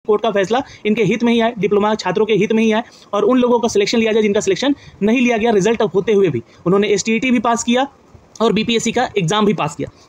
Court का फैसला इनके हित में ही आए, डिप्लोमा छात्रों के हित में ही आए और उन लोगों का सिलेक्शन लिया जाए जिनका सिलेक्शन नहीं लिया गया। रिजल्ट होते हुए भी उन्होंने STET भी पास किया और BPSC का एग्जाम भी पास किया।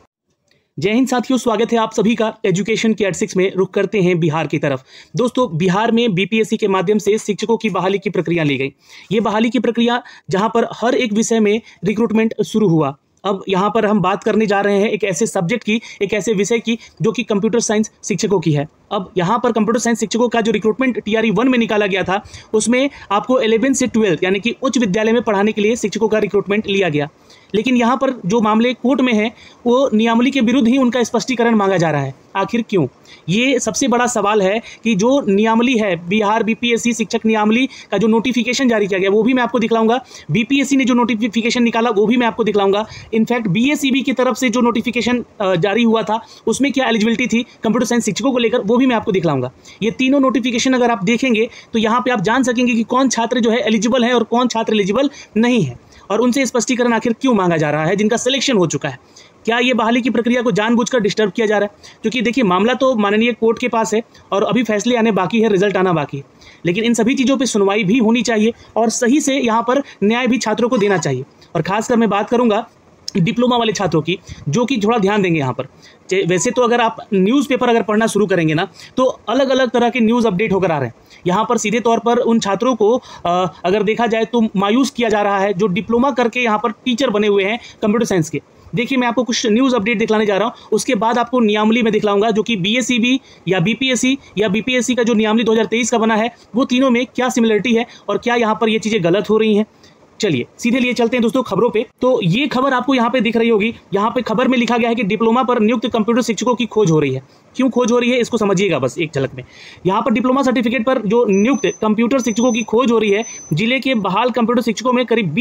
जय हिंद साथियों, स्वागत है आप सभी का एजुकेशन के 86 में। रुख करते हैं बिहार की तरफ। दोस्तों, बिहार में BPSC के माध्यम से शिक्षकों की बहाली की प्रक्रिया ली गई। ये बहाली की प्रक्रिया जहां पर हर एक विषय में रिक्रूटमेंट शुरू हुआ। अब यहाँ पर हम बात करने जा रहे हैं एक ऐसे सब्जेक्ट की, एक ऐसे विषय की जो कि कंप्यूटर साइंस शिक्षकों की है। अब यहाँ पर कंप्यूटर साइंस शिक्षकों का जो रिक्रूटमेंट TRE 1 में निकाला गया था, उसमें आपको 11 से 12 यानी कि उच्च विद्यालय में पढ़ाने के लिए शिक्षकों का रिक्रूटमेंट लिया गया। लेकिन यहाँ पर जो मामले कोर्ट में है वो नियमावली के विरुद्ध ही उनका स्पष्टीकरण मांगा जा रहा है। आखिर क्यों? ये सबसे बड़ा सवाल है कि जो नियमावली है, बिहार BPSC शिक्षक नियमावली का जो नोटिफिकेशन जारी किया गया वो भी मैं आपको दिखलाऊंगा। BPSC ने जो नोटिफिकेशन निकाला वो भी मैं आपको दिखलाऊंगा। इनफैक्ट BACB की तरफ से जो नोटिफिकेशन जारी हुआ था उसमें क्या एलिजिबिलिटी थी कंप्यूटर साइंस शिक्षकों को लेकर, वो भी मैं आपको दिखलाऊंगा। ये तीनों नोटिफिकेशन अगर आप देखेंगे तो यहाँ पे आप जान सकेंगे कि कौन छात्र जो है एलिजिबल है और कौन छात्र एलिजिबल नहीं है, और उनसे स्पष्टीकरण आखिर क्यों मांगा जा रहा है जिनका सिलेक्शन हो चुका है। क्या ये बहाली की प्रक्रिया को जानबूझकर डिस्टर्ब किया जा रहा है? क्योंकि देखिए, मामला तो माननीय कोर्ट के पास है और अभी फैसले आने बाकी है, रिजल्ट आना बाकी है, लेकिन इन सभी चीज़ों पे सुनवाई भी होनी चाहिए और सही से यहाँ पर न्याय भी छात्रों को देना चाहिए। और खासकर मैं बात करूँगा डिप्लोमा वाले छात्रों की, जो कि थोड़ा ध्यान देंगे यहाँ पर। वैसे तो अगर आप न्यूज़पेपर अगर पढ़ना शुरू करेंगे ना, तो अलग अलग तरह के न्यूज़ अपडेट होकर आ रहे हैं। यहाँ पर सीधे तौर पर उन छात्रों को अगर देखा जाए तो मायूस किया जा रहा है जो डिप्लोमा करके यहाँ पर टीचर बने हुए हैं कंप्यूटर साइंस के। देखिए, मैं आपको कुछ न्यूज़ अपडेट दिखलाने जा रहा हूँ, उसके बाद आपको नियमावली में दिखलाऊंगा जो कि BACB या BPSC या BPSC का जो नियमावली 2023 का बना है, वो तीनों में क्या सिमिलरिटी है और क्या यहाँ पर ये चीज़ें गलत हो रही हैं। चलिए सीधे लिए चलते हैं दोस्तों खबरों पे। तो ये खबर आपको यहाँ पे दिख रही होगी। यहाँ पे खबर में लिखा गया है कि डिप्लोमा पर नियुक्त कंप्यूटर शिक्षकों की खोज हो रही है। क्यों खोज हो रही है इसको समझिएगा बस एक झलक में। यहाँ पर डिप्लोमा सर्टिफिकेट पर जो नियुक्त कंप्यूटर शिक्षकों की खोज हो रही है, जिले के बहाल कंप्यूटर शिक्षकों में करीब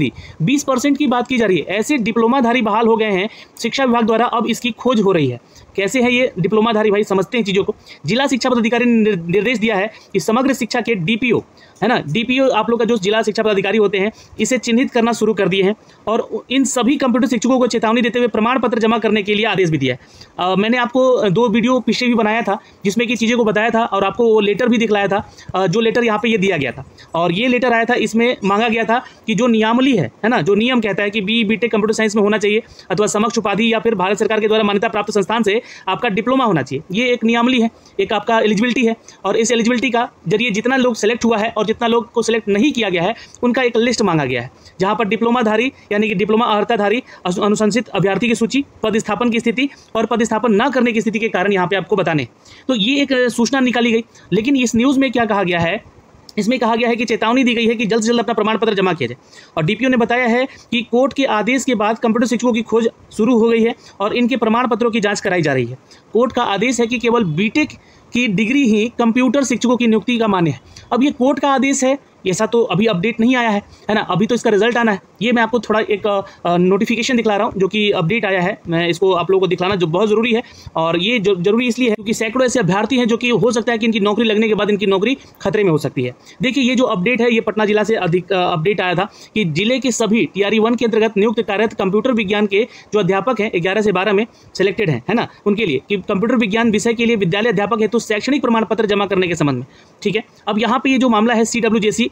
20% की बात की जा रही है। ऐसे डिप्लोमाधारी बहाल हो गए हैं शिक्षा विभाग द्वारा, अब इसकी खोज हो रही है। कैसे है ये डिप्लोमाधारी भाई, समझते हैं चीज़ों को। जिला शिक्षा पदाधिकारी ने निर्देश दिया है कि समग्र शिक्षा के DPO है ना, DPO आप लोग का जो जिला शिक्षा पदाधिकारी होते हैं, इसे चिन्हित करना शुरू कर दिए हैं और इन सभी कंप्यूटर शिक्षकों को चेतावनी देते हुए प्रमाण पत्र जमा करने के लिए आदेश भी दिया है। मैंने आपको 2 वीडियो पिछले भी बनाया था जिसमें कि चीज़ों को बताया था और आपको वो लेटर भी दिखलाया था। जो लेटर यहाँ पे ये दिया गया था और ये लेटर आया था, इसमें मांगा गया था कि जो नियमावली है ना, जो नियम कहता है कि BTech कंप्यूटर साइंस में होना चाहिए अथवा समक्ष उपाधि या फिर भारत सरकार के द्वारा मान्यता प्राप्त संस्थान से आपका डिप्लोमा होना चाहिए। ये एक नियमावली है, एक आपका एलिजिबिलिटी है और इस एलिजिबिलिटी का जरिए जितना लोग सेलेक्ट हुआ है और जितना लोग को सिलेक्ट नहीं किया गया है उनका एक लिस्ट मांगा गया है, जहां पर डिप्लोमाधारी यानी कि डिप्लोमा अर्हताधारी अनुशंसित अभ्यर्थी की सूची, पदस्थापन की स्थिति और पदस्थापन न करने की स्थिति के कारण यहाँ पे आपको बताने। तो ये एक सूचना निकाली गई। लेकिन इस न्यूज़ में क्या कहा गया है, इसमें कहा गया है कि चेतावनी दी गई है कि जल्द से जल्द अपना प्रमाण पत्र जमा किया जाए। और DPO ने बताया है कि कोर्ट के आदेश के बाद कंप्यूटर शिक्षकों की खोज शुरू हो गई है और इनके प्रमाण पत्रों की जांच कराई जा रही है। कोर्ट का आदेश है कि केवल BTech की डिग्री ही कंप्यूटर शिक्षकों की नियुक्ति का मान्य है। अब ये कोर्ट का आदेश है, ऐसा तो अभी अपडेट नहीं आया है ना, अभी तो इसका रिजल्ट आना है। ये मैं आपको थोड़ा एक नोटिफिकेशन दिखला रहा हूँ जो कि अपडेट आया है, मैं इसको आप लोगों को दिखलाना जो बहुत ज़रूरी है। और ये जरूरी इसलिए है क्योंकि सैकड़ों ऐसे अभ्यर्थी हैं जो कि हो सकता है कि इनकी नौकरी लगने के बाद इनकी नौकरी खतरे में हो सकती है। देखिए, ये जो अपडेट है ये पटना जिला से अधिक अपडेट आया था कि जिले के सभी TRE 1 के अंतर्गत नियुक्त कार्यरत कंप्यूटर विज्ञान के जो अध्यापक हैं 11 से 12 में सिलेक्टेड हैं, है ना, उनके लिए कि कंप्यूटर विज्ञान विषय के लिए विद्यालय अध्यापक है तो शैक्षणिक प्रमाण पत्र जमा करने के संबंध में। ठीक है, अब यहाँ पे ये जो मामला है CWJC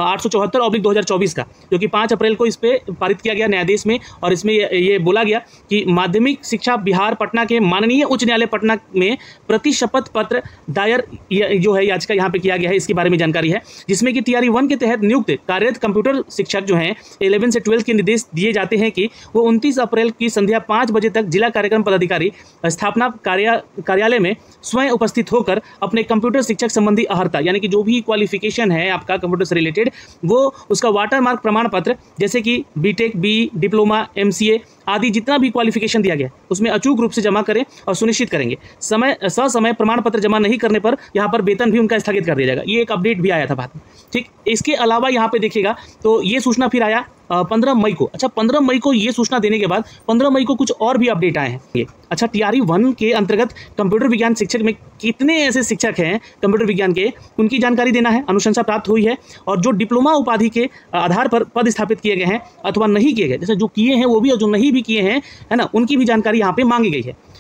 874/2024 का, जो कि 5 अप्रैल को इस पे पारित किया गया न्यायाधीश में, और इसमें ये बोला गया कि माध्यमिक शिक्षा बिहार पटना के माननीय उच्च न्यायालय पटना में प्रति शपथ पत्र दायर जो है याचिका यहाँ पे किया गया है, इसके बारे में जानकारी है, जिसमें कि TRE 1 के तहत नियुक्त कार्यरत कंप्यूटर शिक्षक जो हैं 11 से 12 के निर्देश दिए जाते हैं कि वो 29 अप्रैल की संध्या 5 बजे तक जिला कार्यक्रम पदाधिकारी स्थापना कार्यालय में स्वयं उपस्थित होकर अपने कंप्यूटर शिक्षक संबंधी अर्हता यानी कि जो भी क्वालिफिकेशन है आपका कंप्यूटर से रिलेटेड, वो उसका वाटरमार्क प्रमाण पत्र जैसे कि BTech, BE, डिप्लोमा, MCA आदि जितना भी क्वालिफिकेशन दिया गया उसमें अचूक रूप से जमा करें और सुनिश्चित करेंगे। ससमय प्रमाण पत्र जमा नहीं करने पर यहाँ पर वेतन भी उनका स्थगित कर दिया जाएगा। ये एक अपडेट भी आया था बाद में। ठीक, इसके अलावा यहाँ पे देखिएगा तो ये सूचना फिर आया 15 मई को। अच्छा, 15 मई को ये सूचना देने के बाद 15 मई को कुछ और भी अपडेट आए हैं ये। अच्छा, TRE 1 के अंतर्गत कंप्यूटर विज्ञान शिक्षक में कितने ऐसे शिक्षक हैं कंप्यूटर विज्ञान के, उनकी जानकारी देना है। अनुशंसा प्राप्त हुई है और जो डिप्लोमा उपाधि के आधार पर पद स्थापित किए गए हैं अथवा नहीं किए गए, जैसे जो किए हैं वो भी और जो नहीं भी किए हैं, है ना, उनकी भी जानकारी यहाँ पे मांगी गई है।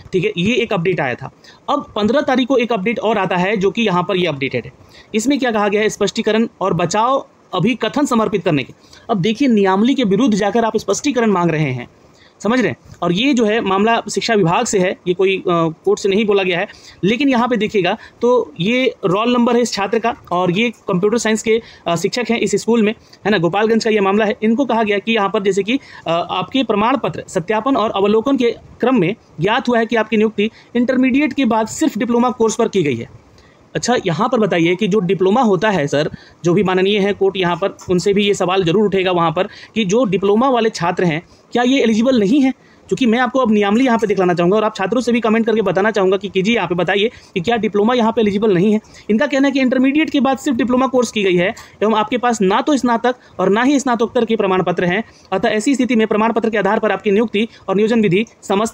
ठीक है, ये एक अपडेट आया था। अब 15 तारीख को एक अपडेट और आता है जो कि यहाँ पर ये अपडेटेड है। इसमें क्या कहा गया है, स्पष्टीकरण और बचाव अभिकथन समर्पित करने के। अब देखिए, नियामली के विरुद्ध जाकर आप स्पष्टीकरण मांग रहे हैं, समझ रहे हैं। और ये जो है मामला शिक्षा विभाग से है, ये कोई कोर्ट से नहीं बोला गया है। लेकिन यहाँ पे देखिएगा तो ये रोल नंबर है इस छात्र का, और ये कंप्यूटर साइंस के शिक्षक हैं इस स्कूल में, है ना, गोपालगंज का ये मामला है। इनको कहा गया कि यहाँ पर जैसे कि आपके प्रमाण पत्र सत्यापन और अवलोकन के क्रम में ज्ञात हुआ है कि आपकी नियुक्ति इंटरमीडिएट के बाद सिर्फ डिप्लोमा कोर्स पर की गई है। अच्छा, यहाँ पर बताइए कि जो डिप्लोमा होता है सर, जो भी माननीय है कोर्ट, यहाँ पर उनसे भी ये सवाल जरूर उठेगा वहाँ पर कि जो डिप्लोमा वाले छात्र हैं क्या ये एलिजिबल नहीं है? क्योंकि मैं आपको अब नियामली यहाँ पे दिखलाना चाहूँगा और आप छात्रों से भी कमेंट करके बताना चाहूँगा कि कीजिए, यहाँ पे बताइए कि क्या डिप्लोमा यहाँ पे एलिजिबल नहीं है। इनका कहना है कि इंटरमीडिएट के बाद सिर्फ डिप्लोमा कोर्स की गई है एवं आपके पास ना तो स्नातक और ना ही स्नातकोत्तर के प्रमाण पत्र हैं। अतः ऐसी स्थिति में प्रमाण पत्र के आधार पर आपकी नियुक्ति और नियोजन विधि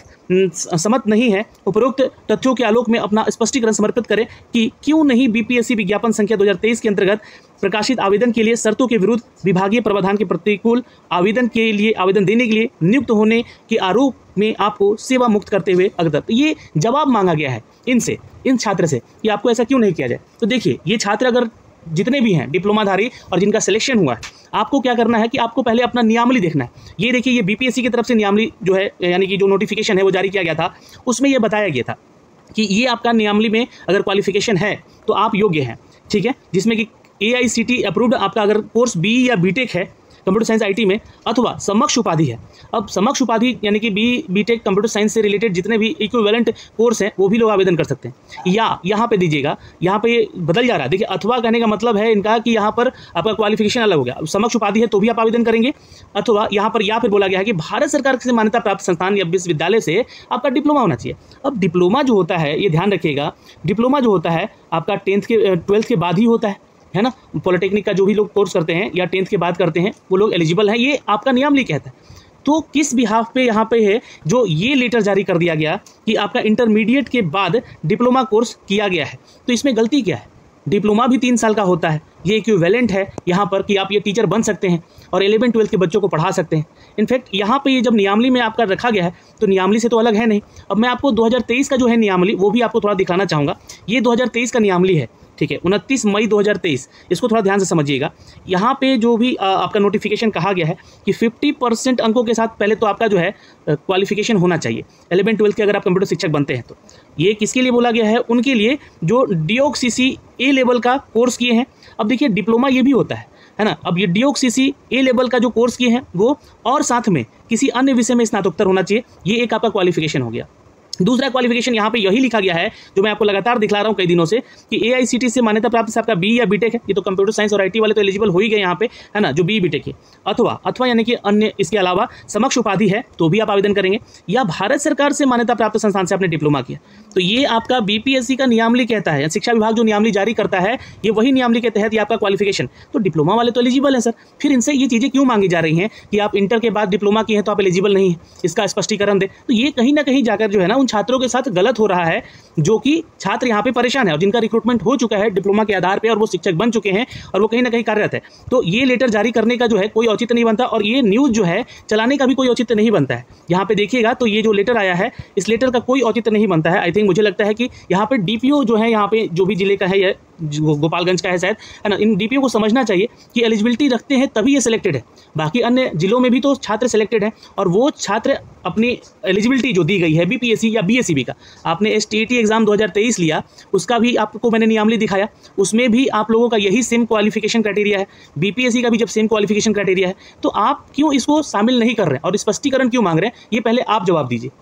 सम्मत नहीं है। उपरोक्त तथ्यों के आलोक में अपना स्पष्टीकरण समर्पित करें कि क्यों नहीं बीपीएससी विज्ञापन संख्या 2023 के अंतर्गत प्रकाशित आवेदन के लिए शर्तों के विरुद्ध विभागीय प्रावधान के प्रतिकूल आवेदन देने के लिए नियुक्त होने के आरोप में आपको सेवा मुक्त करते हुए अवगत। ये जवाब मांगा गया है इनसे, इन छात्र से, कि आपको ऐसा क्यों नहीं किया जाए। तो देखिए, ये छात्र अगर जितने भी हैं डिप्लोमाधारी और जिनका सिलेक्शन हुआ है, आपको क्या करना है कि आपको पहले अपना नियामली देखना है। ये देखिए, ये बीपीएससी की तरफ से नियामली जो है, यानी कि जो नोटिफिकेशन है वो जारी किया गया था, उसमें ये बताया गया था कि ये आपका नियामली में अगर क्वालिफिकेशन है तो आप योग्य हैं, ठीक है, जिसमें कि AICTE अप्रूव्ड आपका अगर कोर्स बी या बीटेक है कंप्यूटर साइंस IT में, अथवा समक्ष उपाधि है। अब समक्ष उपाधि यानी कि बीटेक कंप्यूटर साइंस से रिलेटेड जितने भी इक्विवेलेंट कोर्स हैं वो भी लोग आवेदन कर सकते हैं। या यहाँ पे दीजिएगा, यहाँ पे ये बदल जा रहा है, देखिए, अथवा कहने का मतलब है इनका कि यहाँ पर आपका क्वालिफिकेशन अलग हो गया। समक्ष उपाधि है तो भी आप आवेदन करेंगे, अथवा यहाँ पर या फिर बोला गया है कि भारत सरकार से मान्यता प्राप्त संस्थान या विश्वविद्यालय से आपका डिप्लोमा होना चाहिए। अब डिप्लोमा जो होता है, ये ध्यान रखिएगा, डिप्लोमा जो होता है आपका 12th के बाद ही होता है ना। पॉलिटेक्निक का जो भी लोग कोर्स करते हैं या 10th के बाद करते हैं वो लोग एलिजिबल हैं, ये आपका नियामली कहता है। तो किस बिहाफ पे यहाँ पे है जो ये लेटर जारी कर दिया गया कि आपका इंटरमीडिएट के बाद डिप्लोमा कोर्स किया गया है, तो इसमें गलती क्या है? डिप्लोमा भी 3 साल का होता है, ये इक्विवेलेंट है यहाँ पर कि आप ये टीचर बन सकते हैं और 11th-12th के बच्चों को पढ़ा सकते हैं। इनफैक्ट यहाँ पे ये जब नियामली में आपका रखा गया है तो नियामली से तो अलग है नहीं। अब मैं आपको 2023 का जो है नियामली वो भी आपको थोड़ा दिखाना चाहूँगा। ये 2023 का नियामली है, ठीक है, 29 मई 2023। इसको थोड़ा ध्यान से समझिएगा। यहाँ पे जो भी आपका नोटिफिकेशन कहा गया है कि 50% अंकों के साथ पहले तो आपका जो है क्वालिफिकेशन होना चाहिए 11th-12th के, अगर आप कंप्यूटर शिक्षक बनते हैं तो। ये किसके लिए बोला गया है? उनके लिए जो DOCC A लेवल का कोर्स किए हैं। अब देखिए, डिप्लोमा ये भी होता है ना। अब ये DOCC A लेवल का जो कोर्स किए हैं वो, और साथ में किसी अन्य विषय में स्नातकोत्तर होना चाहिए, ये एक आपका क्वालिफिकेशन हो गया। दूसरा क्वालिफिकेशन यहाँ पे यही लिखा गया है जो मैं आपको लगातार दिखला रहा हूँ कई दिनों से कि AICTE से मान्यता प्राप्त से आपका बी या बीटेक है। ये तो कंप्यूटर साइंस और IT वाले तो एलिजिबल हो ही गए यहाँ पे, है ना, जो बी बीटेक है। अथवा यानी कि अन्य, इसके अलावा समक्ष उपाधि है तो भी आप आवेदन करेंगे, या भारत सरकार से मान्यता प्राप्त संस्थान से आपने डिप्लोमा किया। तो ये आपका BPSC का नियामली कहता है, शिक्षा विभाग जो नियामली जारी करता है ये वही नियामली के तहत ये आपका क्वालिफिकेशन। तो डिप्लोमा वाले तो एलिजिबल है सर, फिर इनसे ये चीज़ें क्यों मांगी जा रही हैं कि आप इंटर के बाद डिप्लोमा किए हैं तो आप एलिजिबल नहीं है, इसका स्पष्टीकरण दे। तो ये कहीं ना कहीं जाकर जो है ना उन छात्रों के साथ गलत हो रहा है, जो कि छात्र यहाँ पे परेशान है और जिनका रिक्रूटमेंट हो चुका है डिप्लोमा के आधार पे और वो शिक्षक बन चुके हैं और वो कहीं ना कहीं कार्यरत है। तो ये लेटर जारी करने का जो है कोई औचित्य नहीं बनता और ये न्यूज़ जो है चलाने का भी कोई औचित्य नहीं बनता है। यहाँ पे देखिएगा तो ये जो लेटर आया है इस लेटर का कोई औचित्य नहीं बनता है। आई थिंक, मुझे लगता है कि यहाँ पे DPO जो है, यहाँ पे जो भी जिले का है, ये गोपालगंज का है शायद, है ना, इन DPO को समझना चाहिए कि एलिजिबिलिटी रखते हैं तभी ये सिलेक्टेड है। बाकी अन्य जिलों में भी तो छात्र सिलेक्टेड हैं और वो छात्र अपनी एलिजिबिलिटी जो दी गई है BPSC या BSCB का, आपने STET एग्जाम 2023 लिया, उसका भी आपको मैंने नियामली दिखाया, उसमें भी आप लोगों का यही सेम क्वालिफिकेशन क्राइटेरिया है। BPSC का भी जब सेम क्वालिफिकेशन क्राइटेरिया है तो आप क्यों इसको शामिल नहीं कर रहे हैं और स्पष्टीकरण क्यों मांग रहे हैं, ये पहले आप जवाब दीजिए।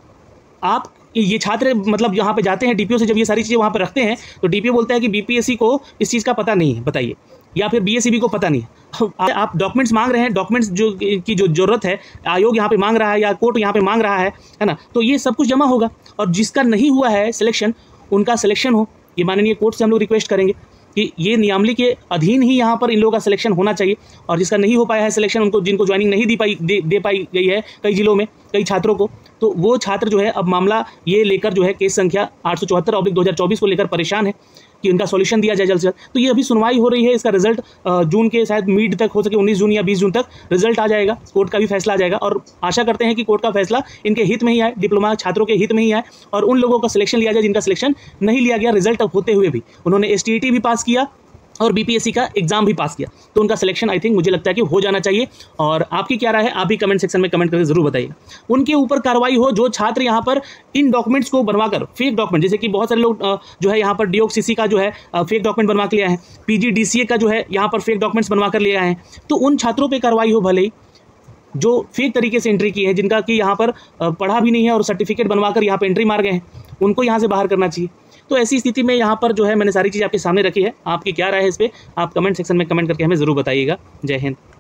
आप ये छात्र मतलब यहाँ पे जाते हैं DPO से, जब ये सारी चीज़ें वहाँ पे रखते हैं तो DPO बोलता है कि BPSC को इस चीज़ का पता नहीं है, बताइए, या फिर BSCB को पता नहीं है। आप डॉक्यूमेंट्स मांग रहे हैं, डॉक्यूमेंट्स की जो जरूरत है आयोग यहाँ पे मांग रहा है या कोर्ट यहाँ पे मांग रहा है ना, तो ये सब कुछ जमा होगा और जिसका नहीं हुआ है सिलेक्शन उनका सिलेक्शन हो, ये माननीय कोर्ट से हम लोग रिक्वेस्ट करेंगे कि ये नियामली के अधीन ही यहाँ पर इन लोगों का सिलेक्शन होना चाहिए। और जिसका नहीं हो पाया है सिलेक्शन, उनको जिनको ज्वाइनिंग नहीं दे पाई गई है कई जिलों में कई छात्रों को, तो वो छात्र जो है अब मामला ये लेकर जो है केस संख्या 874/2024 को लेकर परेशान है कि उनका सॉल्यूशन दिया जाए जल्द से जल्द। तो ये अभी सुनवाई हो रही है, इसका रिजल्ट जून के शायद मिड तक हो सके, 19 जून या 20 जून तक रिजल्ट आ जाएगा, कोर्ट का भी फैसला आ जाएगा। और आशा करते हैं कि कोर्ट का फैसला इनके हित में ही आए, डिप्लोमा छात्रों के हित में ही आए, और उन लोगों का सिलेक्शन लिया जाए जिनका सिलेक्शन नहीं लिया गया रिजल्ट होते हुए भी। उन्होंने STET भी पास किया और BPSC का एग्जाम भी पास किया, तो उनका सिलेक्शन आई थिंक मुझे लगता है कि हो जाना चाहिए। और आपकी क्या राय है, आप भी कमेंट सेक्शन में कमेंट करके जरूर बताइएगा। उनके ऊपर कार्रवाई हो जो छात्र यहाँ पर इन डॉक्यूमेंट्स को बनवाकर फेक डॉक्यूमेंट, जैसे कि बहुत सारे लोग जो है यहाँ पर DOCC का जो है फेक डॉक्यूमेंट बनवा के ले आए हैं, PGDCA का जो है यहाँ पर फेक डॉक्यूमेंट्स बनवा कर ले आए हैं, तो उन छात्रों पर कार्रवाई हो भले ही जो फेक तरीके से एंट्री की है, जिनका कि यहाँ पर पढ़ा भी नहीं है और सर्टिफिकेट बनवाकर यहाँ पर एंट्री मार गए हैं, उनको यहाँ से बाहर करना चाहिए। तो ऐसी स्थिति में यहाँ पर जो है मैंने सारी चीज़ आपके सामने रखी है। आपकी क्या राय है इस पर, आप कमेंट सेक्शन में कमेंट करके हमें ज़रूर बताइएगा। जय हिंद।